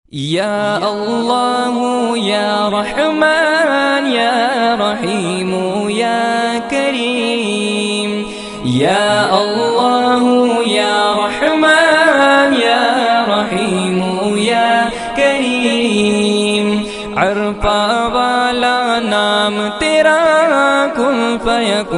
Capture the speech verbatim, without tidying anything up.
या अल्लाह या रहमान या रहीम या करीम। या अल्लाह या रहमान या रहीम या करीम। अरफा वाला नाम तेरा कुन फयकुन।